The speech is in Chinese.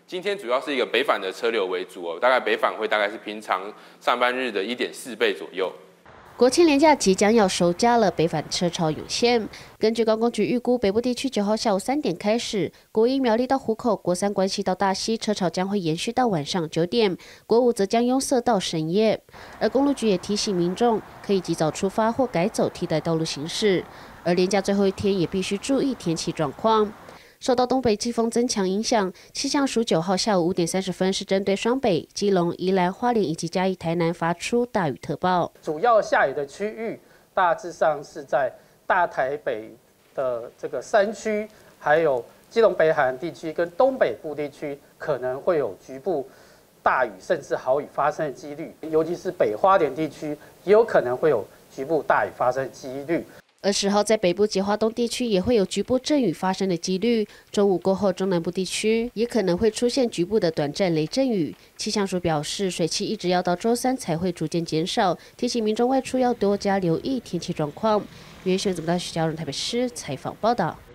今天主要是一个北返的车流为主哦，大概北返会大概是平常上班日的1.4倍左右。 国庆连假即将要收假了，北返车潮涌现。根据观光局预估，北部地区9号下午3点开始，国1苗栗到湖口、国3关西到大溪车潮将会延续到晚上9点，国5则将拥塞到深夜。而公路局也提醒民众可以及早出发或改走替代道路行驶。而连假最后一天也必须注意天气状况。受到东北季风增强影响，气象署9号下午5点30分是针对双北、基隆、宜兰、花莲以及嘉义、台南发出大雨特报。 主要下雨的区域大致上是在大台北的这个山区，还有基隆北海岸地区跟东北部地区可能会有局部大雨甚至豪雨发生的几率，尤其是北花莲地区也有可能会有局部大雨发生的几率。 而10号在北部及花东地区也会有局部阵雨发生的几率，中午过后中南部地区也可能会出现局部的短暂雷阵雨。气象署表示，水汽一直要到周3才会逐渐减少，提醒民众外出要多加留意天气状况。原选总大学嘉荣台北市采访报道。